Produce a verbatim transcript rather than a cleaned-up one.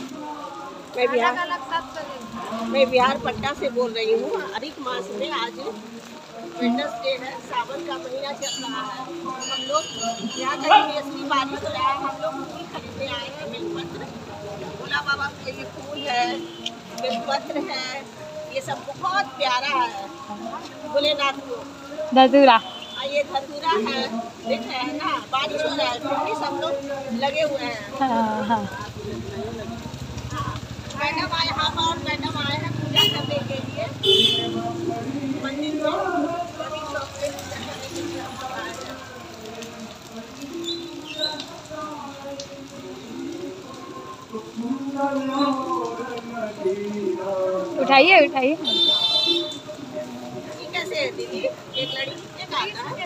मैं बिहार मैं बिहार पटना से बोल रही हूँ। अधिक मास में आज वेडनेसडे है, सावन का महीना चल रहा है। हम लोग यहाँ कंटिन्यूसली बारिश हो रहा है। हम लोग फूल खरीदने आए हैं, बेलपत्र, भोला बाबा को ये फूल है, बेलपत्र है, ये सब बहुत प्यारा है भोलेनाथ को। धतूरा, ये धतूरा है, देख रहे हैं ना, बारिश हो रहा है फिर भी सब लोग लगे हुए हैं। हाँ हाँ। मैडम आए हम और मैडम आए हैं पूजा करने के लिए मंदिर में। सभी लोग से पूजा करने के लिए हम आए हैं। उठाइए उठाइए। ये कैसे है दीदी? एक लड़ी कितने का आता है?